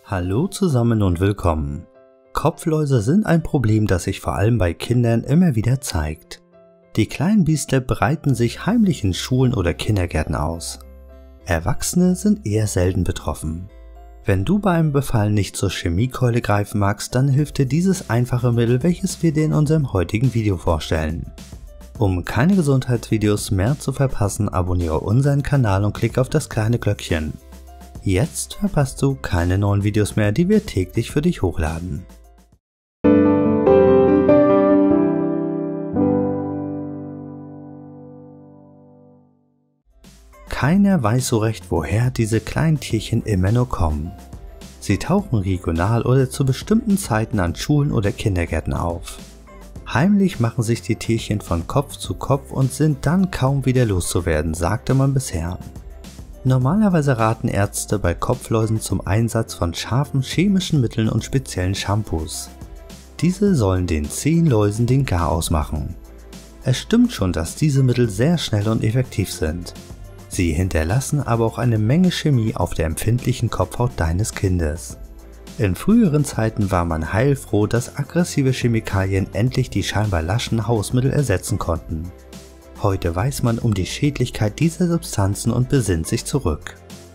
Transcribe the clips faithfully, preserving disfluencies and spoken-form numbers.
Hallo zusammen und willkommen. Kopfläuse sind ein Problem, das sich vor allem bei Kindern immer wieder zeigt. Die kleinen Biester breiten sich heimlich in Schulen oder Kindergärten aus. Erwachsene sind eher selten betroffen. Wenn du bei einem Befall nicht zur Chemiekeule greifen magst, dann hilft dir dieses einfache Mittel, welches wir dir in unserem heutigen Video vorstellen. Um keine Gesundheitsvideos mehr zu verpassen, abonniere unseren Kanal und klick auf das kleine Glöckchen. Jetzt verpasst du keine neuen Videos mehr, die wir täglich für dich hochladen. Keiner weiß so recht, woher diese kleinen Tierchen immer nur kommen. Sie tauchen regional oder zu bestimmten Zeiten an Schulen oder Kindergärten auf. Heimlich machen sich die Tierchen von Kopf zu Kopf und sind dann kaum wieder loszuwerden, sagte man bisher. Normalerweise raten Ärzte bei Kopfläusen zum Einsatz von scharfen chemischen Mitteln und speziellen Shampoos. Diese sollen den zähen Läusen den Garaus machen. Es stimmt schon, dass diese Mittel sehr schnell und effektiv sind. Sie hinterlassen aber auch eine Menge Chemie auf der empfindlichen Kopfhaut deines Kindes. In früheren Zeiten war man heilfroh, dass aggressive Chemikalien endlich die scheinbar laschen Hausmittel ersetzen konnten. Heute weiß man um die Schädlichkeit dieser Substanzen und besinnt sich zurück.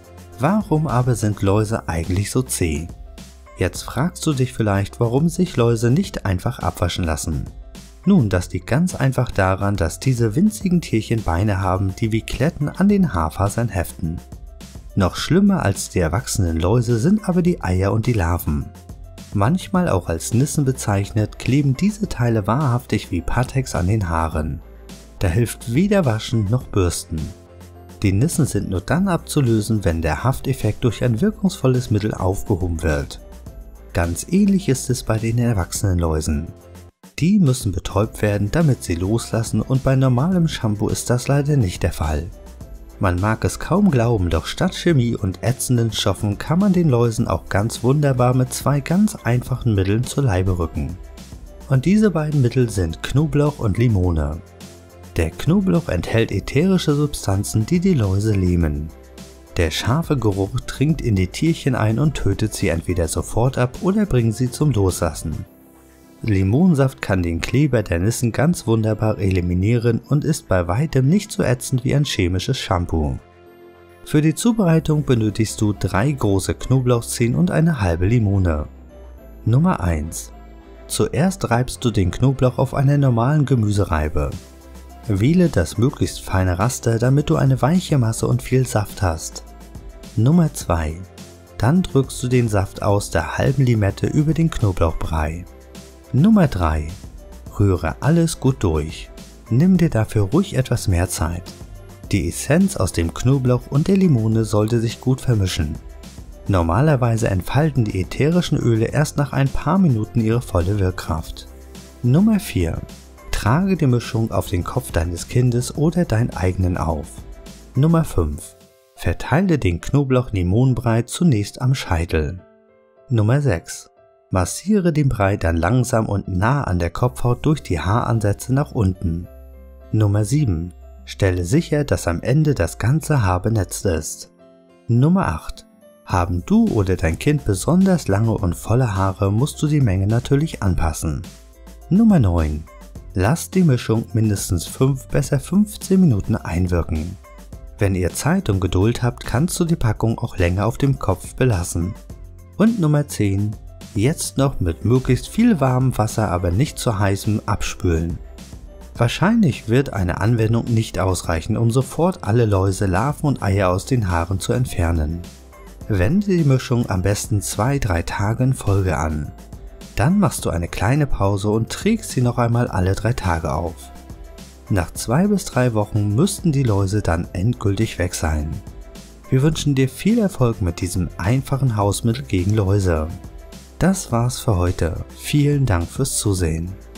Warum aber sind Läuse eigentlich so zäh? Jetzt fragst du dich vielleicht, warum sich Läuse nicht einfach abwaschen lassen. Nun, das liegt ganz einfach daran, dass diese winzigen Tierchen Beine haben, die wie Kletten an den Haarfasern heften. Noch schlimmer als die erwachsenen Läuse sind aber die Eier und die Larven. Manchmal auch als Nissen bezeichnet, kleben diese Teile wahrhaftig wie Pateks an den Haaren. Da hilft weder Waschen noch Bürsten. Die Nissen sind nur dann abzulösen, wenn der Hafteffekt durch ein wirkungsvolles Mittel aufgehoben wird. Ganz ähnlich ist es bei den erwachsenen Läusen. Die müssen betäubt werden, damit sie loslassen, und bei normalem Shampoo ist das leider nicht der Fall. Man mag es kaum glauben, doch statt Chemie und ätzenden Stoffen kann man den Läusen auch ganz wunderbar mit zwei ganz einfachen Mitteln zu Leibe rücken. Und diese beiden Mittel sind Knoblauch und Limone. Der Knoblauch enthält ätherische Substanzen, die die Läuse lähmen. Der scharfe Geruch dringt in die Tierchen ein und tötet sie entweder sofort ab oder bringt sie zum Loslassen. Limonsaft kann den Kleber der Nissen ganz wunderbar eliminieren und ist bei weitem nicht so ätzend wie ein chemisches Shampoo. Für die Zubereitung benötigst du drei große Knoblauchzehen und eine halbe Limone. Nummer eins. Zuerst reibst du den Knoblauch auf einer normalen Gemüsereibe. Wähle das möglichst feine Raster, damit du eine weiche Masse und viel Saft hast. Nummer zwei. Dann drückst du den Saft aus der halben Limette über den Knoblauchbrei. Nummer drei. Rühre alles gut durch. Nimm dir dafür ruhig etwas mehr Zeit. Die Essenz aus dem Knoblauch und der Limone sollte sich gut vermischen. Normalerweise entfalten die ätherischen Öle erst nach ein paar Minuten ihre volle Wirkkraft. Nummer vier. Trage die Mischung auf den Kopf deines Kindes oder deinen eigenen auf. Nummer fünf. Verteile den Knoblauch-Limonenbrei zunächst am Scheitel. Nummer sechs. Massiere den Brei dann langsam und nah an der Kopfhaut durch die Haaransätze nach unten. Nummer sieben. Stelle sicher, dass am Ende das ganze Haar benetzt ist. Nummer acht. Haben du oder dein Kind besonders lange und volle Haare, musst du die Menge natürlich anpassen. Nummer neun. Lass die Mischung mindestens fünf, besser fünfzehn Minuten einwirken. Wenn ihr Zeit und Geduld habt, kannst du die Packung auch länger auf dem Kopf belassen. Und Nummer zehn. Jetzt noch mit möglichst viel warmem Wasser, aber nicht zu heißem, abspülen. Wahrscheinlich wird eine Anwendung nicht ausreichen, um sofort alle Läuse, Larven und Eier aus den Haaren zu entfernen. Wende die Mischung am besten zwei bis drei Tage in Folge an. Dann machst du eine kleine Pause und trägst sie noch einmal alle drei Tage auf. Nach zwei bis drei Wochen müssten die Läuse dann endgültig weg sein. Wir wünschen dir viel Erfolg mit diesem einfachen Hausmittel gegen Läuse. Das war's für heute. Vielen Dank fürs Zusehen.